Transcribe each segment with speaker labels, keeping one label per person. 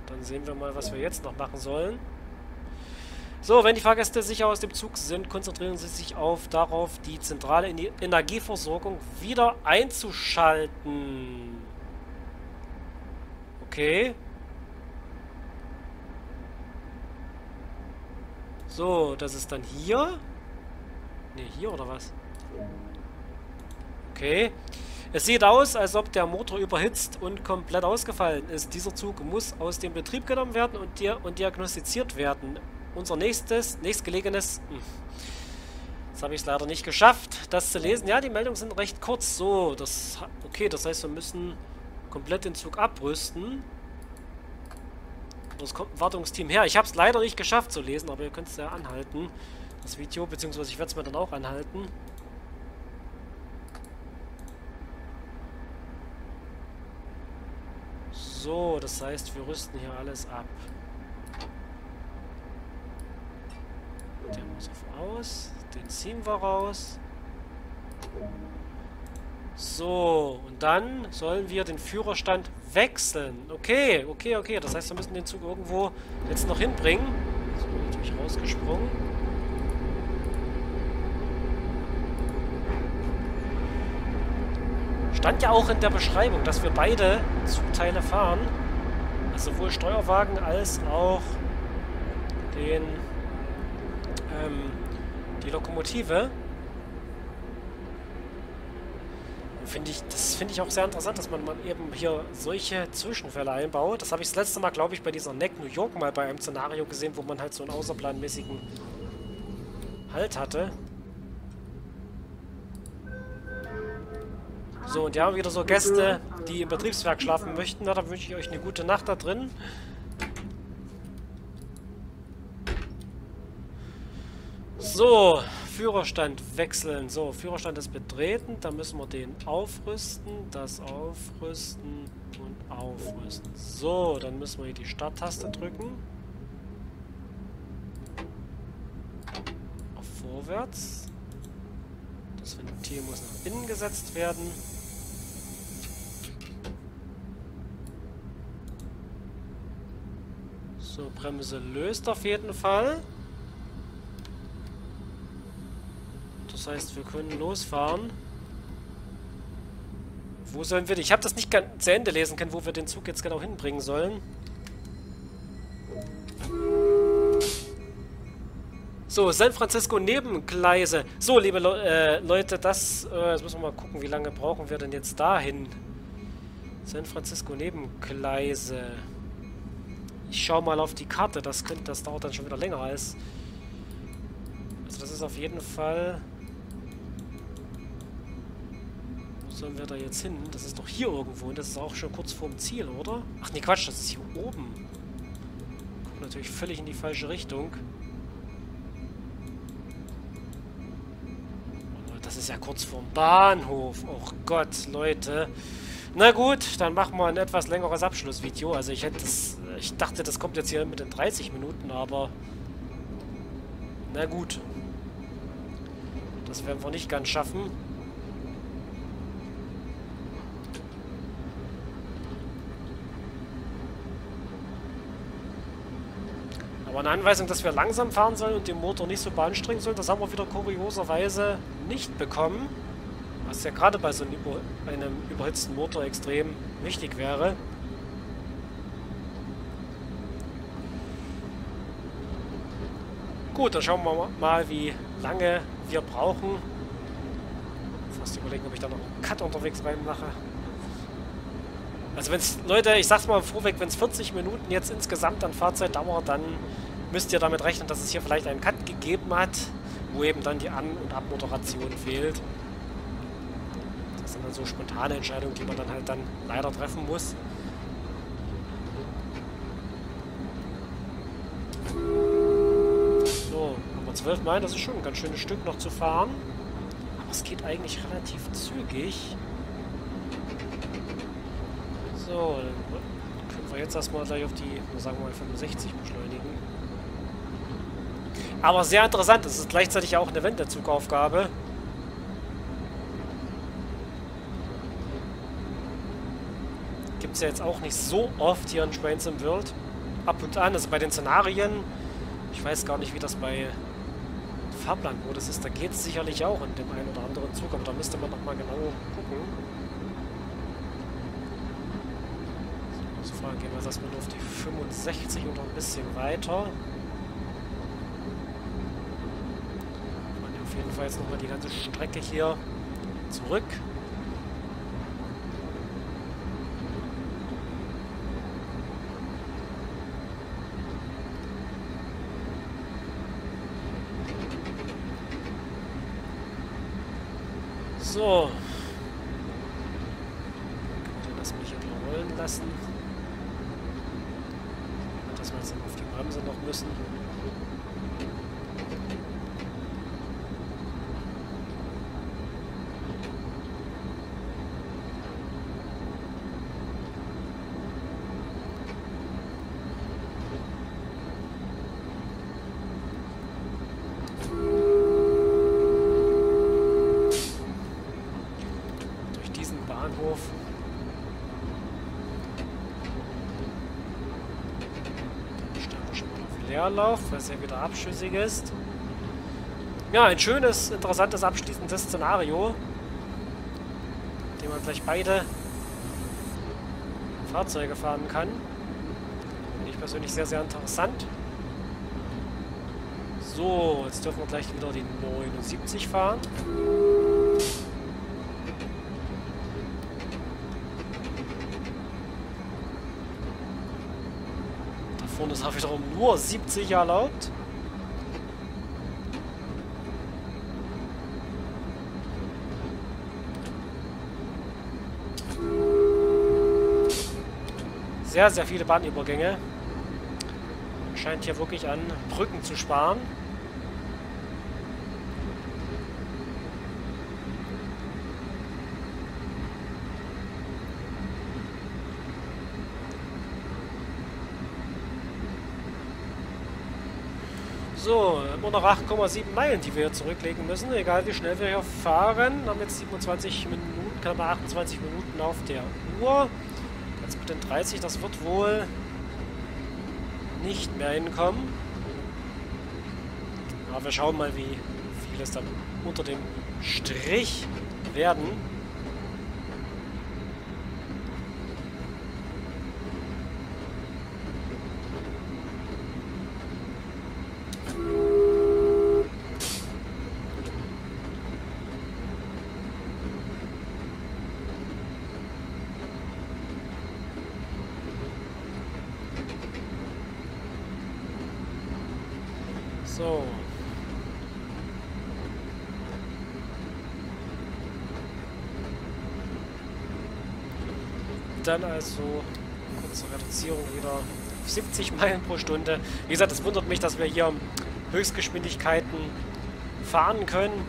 Speaker 1: Dann sehen wir mal, was wir jetzt noch machen sollen. So, wenn die Fahrgäste sicher aus dem Zug sind, konzentrieren sie sich darauf, die zentrale Energieversorgung wieder einzuschalten. Okay. So, das ist dann hier. Ne, hier oder was? Okay. Es sieht aus, als ob der Motor überhitzt und komplett ausgefallen ist. Dieser Zug muss aus dem Betrieb genommen werden und diagnostiziert werden. Unser nächstgelegenes... Jetzt habe ich es leider nicht geschafft, das zu lesen. Ja, die Meldungen sind recht kurz. So, okay, das heißt, wir müssen komplett den Zug abrüsten. Es kommt ein Wartungsteam her. Ich habe es leider nicht geschafft zu lesen, aber ihr könnt es ja anhalten. Das Video, beziehungsweise ich werde es mir dann auch anhalten. So, das heißt, wir rüsten hier alles ab. Der muss auf Aus. Den ziehen wir raus. So, und dann sollen wir den Führerstand wechseln. Okay, okay, okay. Das heißt, wir müssen den Zug irgendwo jetzt noch hinbringen. So, natürlich rausgesprungen. Stand ja auch in der Beschreibung, dass wir beide Zugteile fahren. Also sowohl Steuerwagen als auch die Lokomotive. Das finde ich auch sehr interessant, dass man eben hier solche Zwischenfälle einbaut. Das habe ich das letzte Mal, glaube ich, bei dieser NEC New York mal bei einem Szenario gesehen, wo man halt so einen außerplanmäßigen Halt hatte. So, und ja, wieder so Gäste, die im Betriebswerk schlafen möchten. Na, dann wünsche ich euch eine gute Nacht da drin. So, Führerstand wechseln. So, Führerstand ist betreten. Da müssen wir den aufrüsten, das aufrüsten und aufrüsten. So, dann müssen wir hier die Starttaste drücken. Auf vorwärts. Das Ventil muss nach innen gesetzt werden. So, Bremse löst auf jeden Fall. Das heißt, wir können losfahren. Wo sollen wir... Ich habe das nicht ganz zu Ende lesen können, wo wir den Zug jetzt genau hinbringen sollen. So, San Francisco Nebengleise. So, liebe Leute, jetzt müssen wir mal gucken, wie lange brauchen wir denn jetzt dahin? San Francisco Nebengleise. Ich schaue mal auf die Karte. Das dauert dann schon wieder länger als... Also das ist auf jeden Fall... Wo sollen wir da jetzt hin? Das ist doch hier irgendwo. Und das ist auch schon kurz vorm Ziel, oder? Ach nee, Quatsch, das ist hier oben. Guck natürlich völlig in die falsche Richtung. Das ist ja kurz vorm Bahnhof. Oh Gott, Leute. Na gut, dann machen wir ein etwas längeres Abschlussvideo. Also ich dachte, das kommt jetzt hier mit den 30 Minuten, aber... Na gut. Das werden wir nicht ganz schaffen. Aber eine Anweisung, dass wir langsam fahren sollen und den Motor nicht so beanstrengen sollen, das haben wir wieder kurioserweise nicht bekommen. Was ja gerade bei so einem überhitzten Motor extrem wichtig wäre. Gut, dann schauen wir mal, wie lange wir brauchen. Fast überlegen, ob ich da noch einen Cut unterwegs reinmache. Also Leute, ich sag's mal vorweg, wenn es 40 Minuten jetzt insgesamt an Fahrzeit dauert, dann müsst ihr damit rechnen, dass es hier vielleicht einen Cut gegeben hat, wo eben dann die An- und Abmoderation fehlt. Das sind dann so spontane Entscheidungen, die man dann halt dann leider treffen muss. So, Nummer 12 Meilen, das ist schon ein ganz schönes Stück noch zu fahren. Aber es geht eigentlich relativ zügig. So, dann können wir jetzt erstmal gleich auf die, sagen wir mal, 65 beschleunigen. Aber sehr interessant, das ist gleichzeitig auch eine Wendezugaufgabe. Gibt es ja jetzt auch nicht so oft hier in Trains im World. ab und an, also bei den Szenarien, ich weiß gar nicht, wie das bei Fahrplanmodus ist, da geht es sicherlich auch in dem einen oder anderen Zug, aber da müsste man nochmal genau gucken. So, Fragen gehen wir erstmal nur auf die 65 oder ein bisschen weiter. Auf jeden Fall jetzt nochmal die ganze Strecke hier zurück. So. Lass mich hier rollen lassen. Dass wir jetzt auf die Bremse noch müssen. Leerlauf, weil es ja wieder abschüssig ist. Ja, ein schönes, interessantes, abschließendes Szenario, in dem man gleich beide Fahrzeuge fahren kann. Finde ich persönlich sehr, sehr interessant. So, jetzt dürfen wir gleich wieder die 79 fahren. Und es ist wiederum nur 70 erlaubt. Sehr, sehr viele Bahnübergänge. Scheint hier wirklich an Brücken zu sparen. So, immer noch 8,7 Meilen, die wir hier zurücklegen müssen, egal wie schnell wir hier fahren. Wir haben jetzt 27 Minuten, knapp 28 Minuten auf der Uhr. Jetzt mit den 30, das wird wohl nicht mehr hinkommen. Aber wir schauen mal, wie viel es dann unter dem Strich werden. So. Dann also kurze Reduzierung wieder auf 70 Meilen pro Stunde. Wie gesagt, es wundert mich, dass wir hier Höchstgeschwindigkeiten fahren können.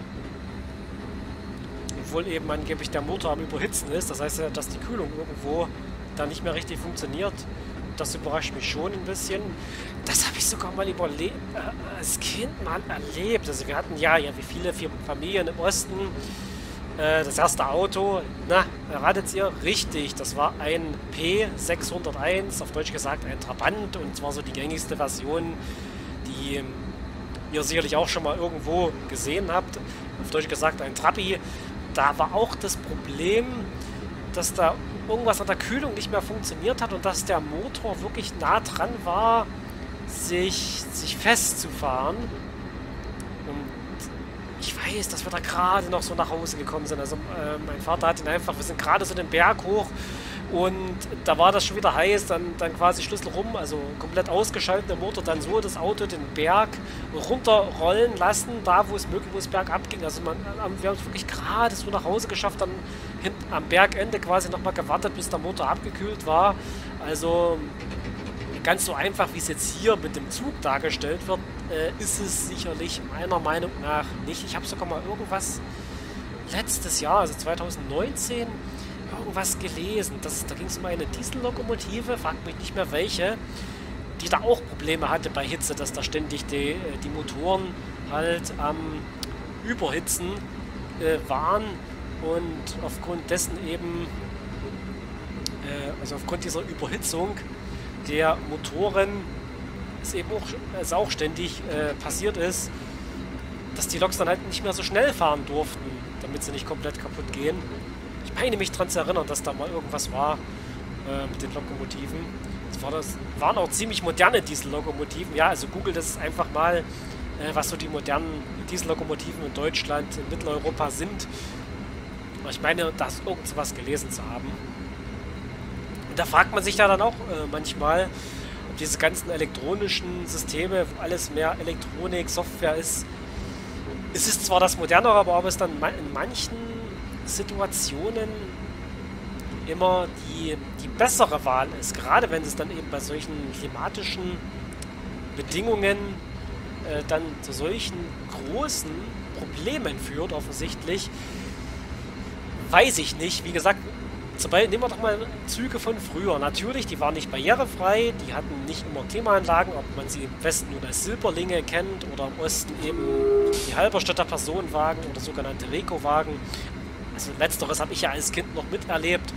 Speaker 1: Obwohl eben angeblich der Motor am Überhitzen ist. Das heißt ja, dass die Kühlung irgendwo da nicht mehr richtig funktioniert. Das überrascht mich schon ein bisschen. Das habe ich sogar mal als Kind mal erlebt. Also wir hatten ja wie viele Familien im Osten. Das erste Auto, na, ratet ihr? Richtig, das war ein P601, auf Deutsch gesagt ein Trabant. Und zwar so die gängigste Version, die ihr sicherlich auch schon mal irgendwo gesehen habt. Auf Deutsch gesagt ein Trabi. Da war auch das Problem, dass da irgendwas an der Kühlung nicht mehr funktioniert hat und dass der Motor wirklich nah dran war, sich festzufahren. Und ich weiß, dass wir da gerade noch so nach Hause gekommen sind. Also mein Vater hat ihn einfach, wir sind gerade so den Berg hoch und da war das schon wieder heiß, dann quasi Schlüssel rum, also komplett ausgeschaltet, der Motor dann so das Auto den Berg runterrollen lassen, da wo es möglich, wo es bergab ging. Also wir haben es wirklich gerade so nach Hause geschafft, dann hinten am Bergende quasi nochmal gewartet, bis der Motor abgekühlt war. Also ganz so einfach, wie es jetzt hier mit dem Zug dargestellt wird, ist es sicherlich meiner Meinung nach nicht. Ich habe sogar mal irgendwas letztes Jahr, also 2019, irgendwas gelesen. Da ging es um eine Diesellokomotive, fragt mich nicht mehr welche, die da auch Probleme hatte bei Hitze, dass da ständig die Motoren halt am Überhitzen waren und aufgrund dessen eben, also aufgrund dieser Überhitzung, der Motoren es eben auch ständig passiert ist, dass die Loks dann halt nicht mehr so schnell fahren durften, damit sie nicht komplett kaputt gehen. Ich meine mich daran zu erinnern, dass da mal irgendwas war mit den Lokomotiven. Das waren auch ziemlich moderne Diesellokomotiven. Ja, also googelt das einfach mal, was so die modernen Diesellokomotiven in Deutschland, in Mitteleuropa sind. Ich meine, da ist irgend sowas gelesen zu haben. Und da fragt man sich ja dann auch manchmal, ob diese ganzen elektronischen Systeme, wo alles mehr Elektronik, Software ist, es ist zwar das Modernere, aber ob es dann in manchen Situationen immer die bessere Wahl ist. Gerade wenn es dann eben bei solchen klimatischen Bedingungen dann zu solchen großen Problemen führt, offensichtlich. Weiß ich nicht. Wie gesagt, nehmen wir doch mal Züge von früher. Natürlich, die waren nicht barrierefrei, die hatten nicht immer Klimaanlagen, ob man sie im Westen nur als Silberlinge kennt oder im Osten eben die Halberstädter Personenwagen oder sogenannte Reco-Wagen. Also letzteres habe ich ja als Kind noch miterlebt.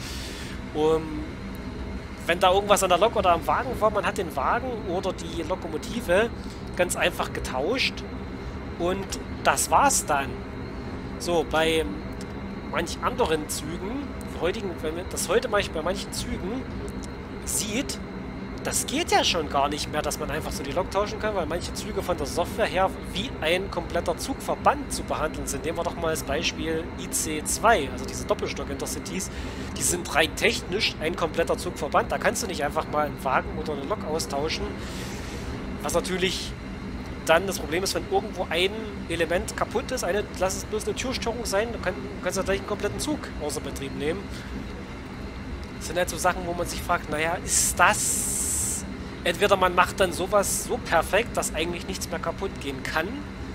Speaker 1: Wenn da irgendwas an der Lok oder am Wagen war, man hat den Wagen oder die Lokomotive ganz einfach getauscht und das war's dann. So, bei manch anderen Zügen, wenn man das heute bei manchen Zügen sieht, das geht ja schon gar nicht mehr, dass man einfach so die Lok tauschen kann, weil manche Züge von der Software her wie ein kompletter Zugverband zu behandeln sind. Nehmen wir doch mal als Beispiel IC2, also diese Doppelstock-Intercities. Die sind rein technisch ein kompletter Zugverband. Da kannst du nicht einfach mal einen Wagen oder eine Lok austauschen. Was natürlich dann das Problem ist, wenn irgendwo ein Element kaputt ist, lass es bloß eine Türstörung sein, dann kannst du gleich einen kompletten Zug außer Betrieb nehmen. Das sind halt so Sachen, wo man sich fragt, naja, ist das... Entweder man macht dann sowas so perfekt, dass eigentlich nichts mehr kaputt gehen kann,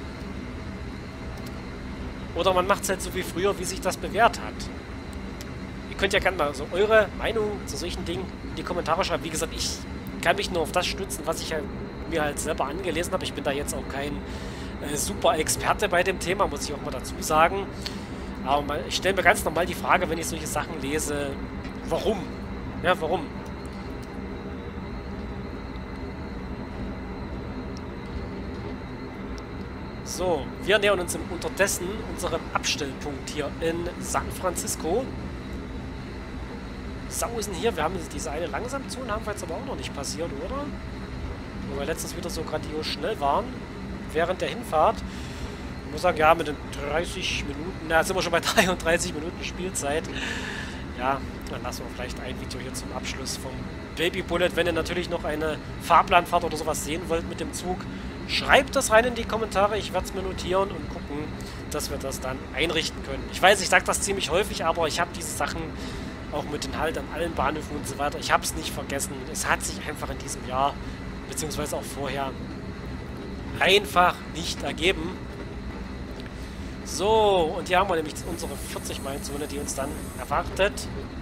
Speaker 1: oder man macht es halt so wie früher, wie sich das bewährt hat. Ihr könnt ja gerne mal so eure Meinung zu solchen Dingen in die Kommentare schreiben. Wie gesagt, ich kann mich nur auf das stützen, was ich mir halt selber angelesen habe. Ich bin da jetzt auch kein super Experte bei dem Thema, muss ich auch mal dazu sagen. Aber ich stelle mir ganz normal die Frage, wenn ich solche Sachen lese, warum? Ja, warum? So, wir nähern uns unterdessen unserem Abstellpunkt hier in San Francisco. Sausen hier, wir haben diese eine Langsamzone, haben wir jetzt aber auch noch nicht passiert, oder? Wo wir letztens wieder so grandios schnell waren, während der Hinfahrt. Ich muss sagen, ja, mit den 30 Minuten, na, jetzt sind wir schon bei 33 Minuten Spielzeit. Ja, dann lassen wir vielleicht ein Video hier zum Abschluss vom Baby Bullet. Wenn ihr natürlich noch eine Fahrplanfahrt oder sowas sehen wollt mit dem Zug, schreibt das rein in die Kommentare. Ich werde es mir notieren und gucken, dass wir das dann einrichten können. Ich weiß, ich sage das ziemlich häufig, aber ich habe diese Sachen auch mit den Halt an allen Bahnhöfen und so weiter. Ich habe es nicht vergessen. Es hat sich einfach in diesem Jahr, beziehungsweise auch vorher, einfach nicht ergeben. So, und hier haben wir nämlich unsere 40-Meilen-Zone, die uns dann erwartet.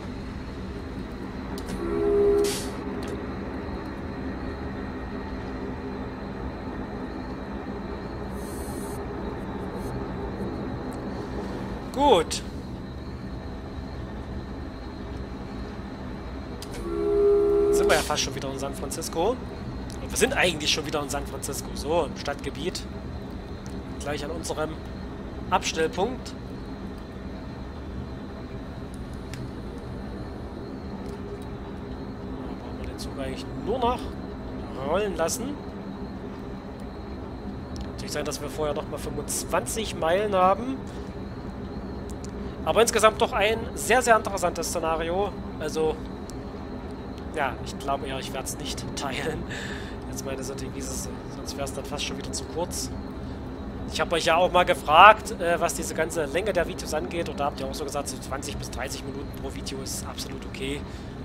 Speaker 1: Gut. Sind wir ja fast schon wieder in San Francisco. Und wir sind eigentlich schon wieder in San Francisco. So, im Stadtgebiet. Gleich an unserem Abstellpunkt. Da brauchen wir den Zug eigentlich nur noch rollen lassen. Natürlich sein, dass wir vorher nochmal 25 Meilen haben. Aber insgesamt doch ein sehr, sehr interessantes Szenario. Also, ja, ich glaube eher, ich werde es nicht teilen. Jetzt meine Strategie, sonst wäre es dann fast schon wieder zu kurz. Ich habe euch ja auch mal gefragt, was diese ganze Länge der Videos angeht. Und da habt ihr auch so gesagt, so 20 bis 30 Minuten pro Video ist absolut okay.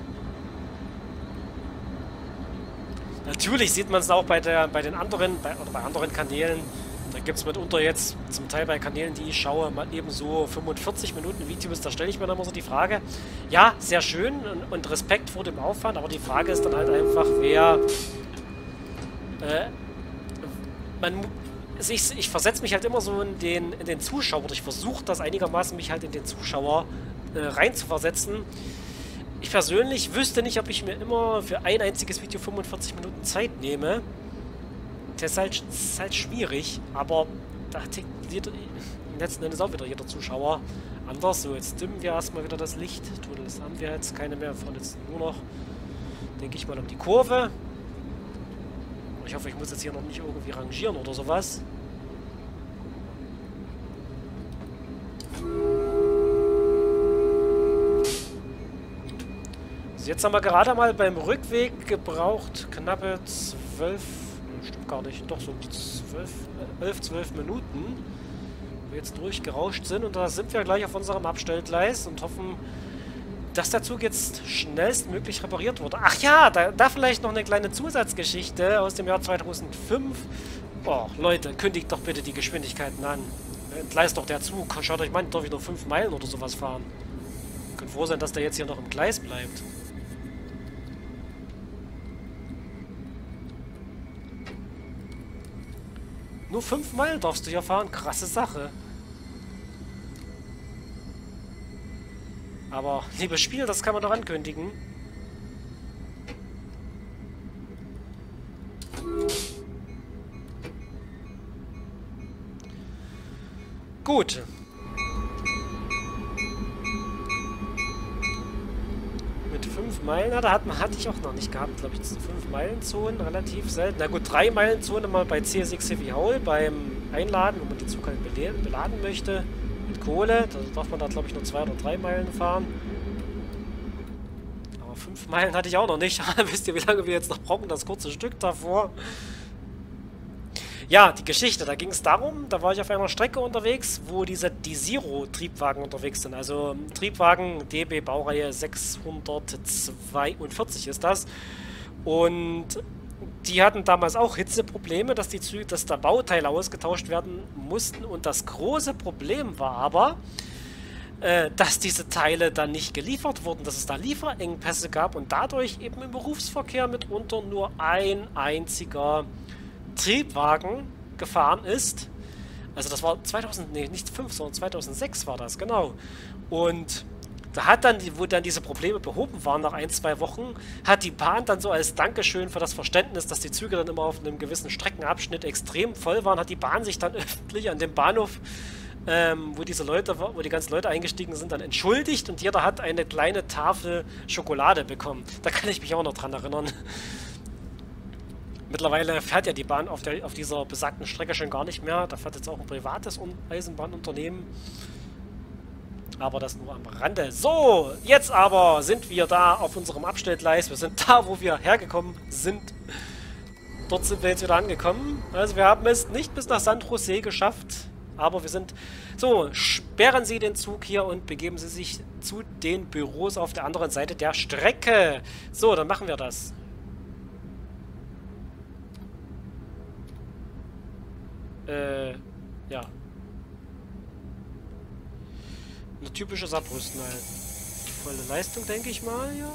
Speaker 1: Natürlich sieht man es auch bei den anderen, bei anderen Kanälen. Da gibt es mitunter jetzt, zum Teil bei Kanälen, die ich schaue, mal eben so 45 Minuten Videos. Da stelle ich mir dann immer so die Frage, ja, sehr schön und Respekt vor dem Aufwand, aber die Frage ist dann halt einfach, wer... Ich versetze mich halt immer so in den Zuschauer, oder ich versuche das einigermaßen, mich halt in den Zuschauer rein zu versetzen. Ich persönlich wüsste nicht, ob ich mir immer für ein einziges Video 45 Minuten Zeit nehme. Das ist halt schwierig, aber da tickt letzten Endes auch wieder jeder Zuschauer anders. So, jetzt dimmen wir erstmal wieder das Licht. Das haben wir jetzt keine mehr. Wir fahren jetzt nur noch, denke ich mal, um die Kurve. Ich hoffe, ich muss jetzt hier noch nicht irgendwie rangieren oder sowas. Also jetzt haben wir gerade mal beim Rückweg gebraucht knappe 12, stimmt gar nicht, doch so 12 Minuten, wo wir jetzt durchgerauscht sind. Und da sind wir gleich auf unserem Abstellgleis und hoffen, dass der Zug jetzt schnellstmöglich repariert wurde. Ach ja, da vielleicht noch eine kleine Zusatzgeschichte aus dem Jahr 2005. Oh, Leute, kündigt doch bitte die Geschwindigkeiten an. Entgleist doch der Zug. Schaut euch mal, darf ich noch 5 Meilen oder sowas fahren. Könnt froh sein, dass der jetzt hier noch im Gleis bleibt. Nur 5 Meilen darfst du hier fahren. Krasse Sache. Aber, liebes Spiel, das kann man doch ankündigen. Gut. Mit 5 Meilen, da hatte ich auch noch nicht gehabt, glaube ich, 5 Meilen-Zonen, relativ selten. Na gut, 3 Meilen-Zone mal bei CSX Heavy Haul beim Einladen, wo man die Zug halt beladen möchte. Mit Kohle, da darf man da, glaube ich, nur 2 oder 3 Meilen fahren. Aber 5 Meilen hatte ich auch noch nicht. Wisst ihr, wie lange wir jetzt noch brauchen, das kurze Stück davor? Ja, die Geschichte, da ging es darum, da war ich auf einer Strecke unterwegs, wo die Zero-Triebwagen unterwegs sind. Also Triebwagen DB Baureihe 642 ist das. Und die hatten damals auch Hitzeprobleme, dass da Bauteile ausgetauscht werden mussten. Und das große Problem war aber, dass diese Teile dann nicht geliefert wurden, dass es da Lieferengpässe gab und dadurch eben im Berufsverkehr mitunter nur ein einziger Triebwagen gefahren ist. Also das war 2005, sondern 2006 war das, genau. Und da hat dann, wo dann diese Probleme behoben waren, nach 1-2 Wochen, hat die Bahn dann so als Dankeschön für das Verständnis, dass die Züge dann immer auf einem gewissen Streckenabschnitt extrem voll waren, hat die Bahn sich dann öffentlich an dem Bahnhof, wo die ganzen Leute eingestiegen sind, dann entschuldigt und jeder hat eine kleine Tafel Schokolade bekommen. Da kann ich mich auch noch dran erinnern. Mittlerweile fährt ja die Bahn auf dieser besagten Strecke schon gar nicht mehr. Da fährt jetzt auch ein privates Eisenbahnunternehmen. Aber das nur am Rande. So, jetzt aber sind wir da auf unserem Abstellgleis. Wir sind da, wo wir hergekommen sind. Dort sind wir jetzt wieder angekommen. Also wir haben es nicht bis nach San Jose geschafft. Aber wir sind... So, sperren Sie den Zug hier und begeben Sie sich zu den Büros auf der anderen Seite der Strecke. So, dann machen wir das. Ja. Eine typische Sabrüsten halt. Volle Leistung, denke ich mal, ja.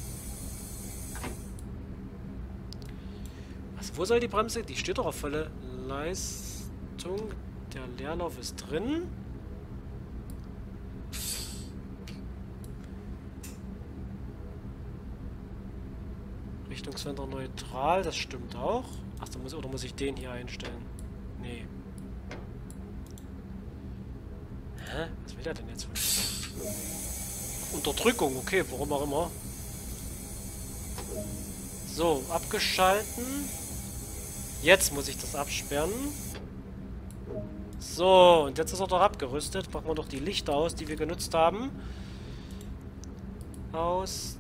Speaker 1: Also, wo soll die Bremse? Die steht doch auf volle Leistung. Der Leerlauf ist drin. Richtungswender neutral, das stimmt auch. Ach, oder muss ich den hier einstellen? Nee. Hä? Was will er denn jetzt? Unterdrückung, okay, warum auch immer. So, abgeschalten. Jetzt muss ich das absperren. So, und jetzt ist er doch abgerüstet. Machen wir doch die Lichter aus, die wir genutzt haben. Aus.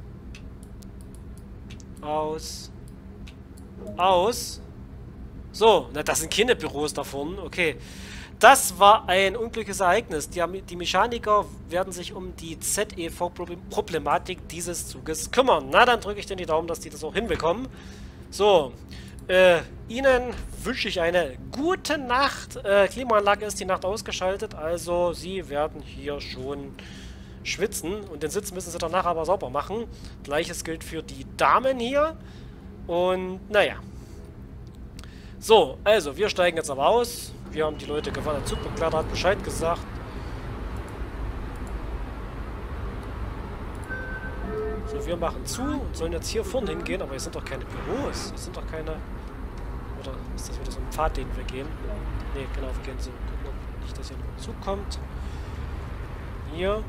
Speaker 1: Aus. Aus. So, na, das sind keine Büros davon. Okay. Das war ein unglückliches Ereignis. Die Mechaniker werden sich um die ZEV-Problematik dieses Zuges kümmern. Na, dann drücke ich denn die Daumen, dass die das auch hinbekommen. So, Ihnen wünsche ich eine gute Nacht. Klimaanlage ist die Nacht ausgeschaltet, also Sie werden hier schon schwitzen. Und den Sitz müssen Sie danach aber sauber machen. Gleiches gilt für die Damen hier. Und, naja. So, also, wir steigen jetzt aber aus. Wir haben die Leute gewarnt. Der Zugbegleiter hat Bescheid gesagt. So, wir machen zu und sollen jetzt hier vorne hingehen, aber hier sind doch keine Büros. Hier sind doch keine... Oder ist das wieder so ein Pfad, den wir gehen? Ne, genau, wir gehen so. Gucken, ob nicht, dass hier noch ein Zug kommt. Hier.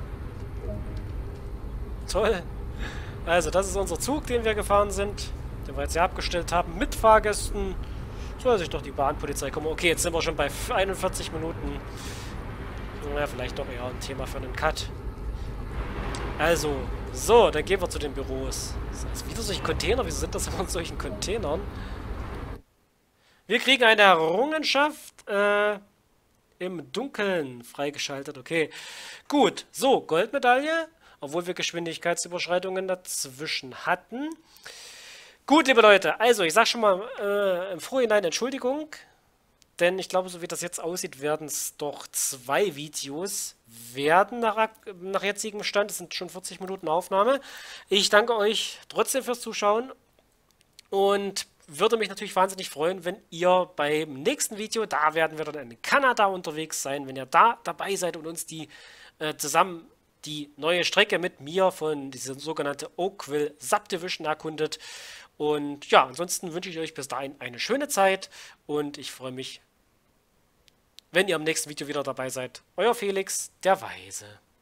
Speaker 1: Toll. Also, das ist unser Zug, den wir gefahren sind. Den wir jetzt hier abgestellt haben. Mit Fahrgästen. Soll sich doch die Bahnpolizei kommen. Okay, jetzt sind wir schon bei 41 Minuten. Ja, vielleicht doch eher ein Thema für einen Cut. Also, so, dann gehen wir zu den Büros. Das ist wieder solche Container. Wieso sind das immer in solchen Containern? Wir kriegen eine Errungenschaft im Dunkeln freigeschaltet. Okay, gut. So, Goldmedaille. Obwohl wir Geschwindigkeitsüberschreitungen dazwischen hatten. Gut, liebe Leute. Also, ich sag schon mal im Vorhinein Entschuldigung. Denn ich glaube, so wie das jetzt aussieht, werden es doch 2 Videos werden nach jetzigem Stand. Es sind schon 40 Minuten Aufnahme. Ich danke euch trotzdem fürs Zuschauen und würde mich natürlich wahnsinnig freuen, wenn ihr beim nächsten Video, da werden wir dann in Kanada unterwegs sein, wenn ihr da dabei seid und uns die zusammen die neue Strecke mit mir von dieser sogenannte Oakville Subdivision erkundet. Und ja, ansonsten wünsche ich euch bis dahin eine schöne Zeit und ich freue mich, wenn ihr am nächsten Video wieder dabei seid. Euer Felix, der Weise.